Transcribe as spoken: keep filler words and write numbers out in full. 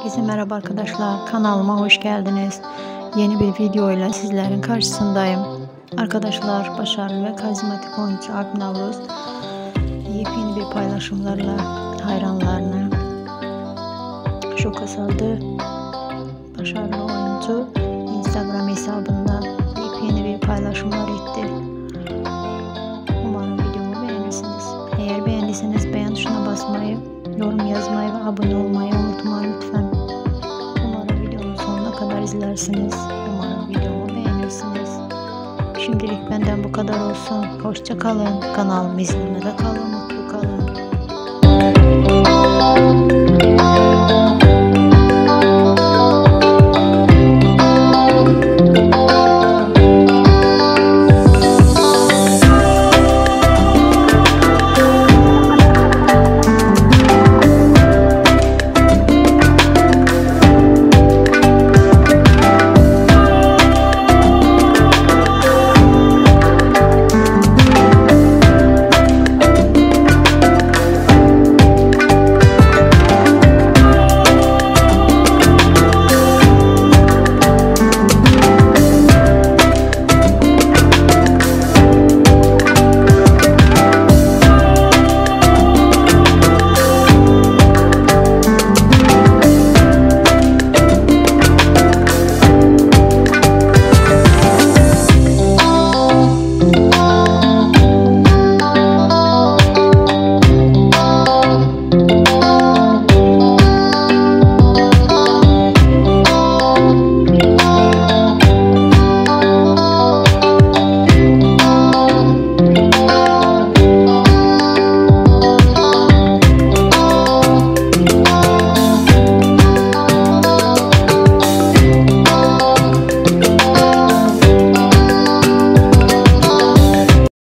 Herkese merhaba arkadaşlar, kanalıma hoş geldiniz. Yeni bir video ile sizlerin karşısındayım. Arkadaşlar, başarılı ve karizmatik oyuncu Alp Navruz yepyeni bir paylaşımlarla hayranlarına şoka saldı. Başarılı oyuncu Instagram hesabında yepyeni bir paylaşımlar etti. Umarım videomu beğenirsiniz. Eğer beğendiyseniz beğen tuşuna basmayı, yorum yazmayı ve abone olmayı unutmayın lütfen. Umarım videomu sonuna kadar izlersiniz. Umarım videomu beğenirsiniz. Şimdilik benden bu kadar olsun. Hoşça kalın. Kanalımı izlemede kalın. Mutlu kalın.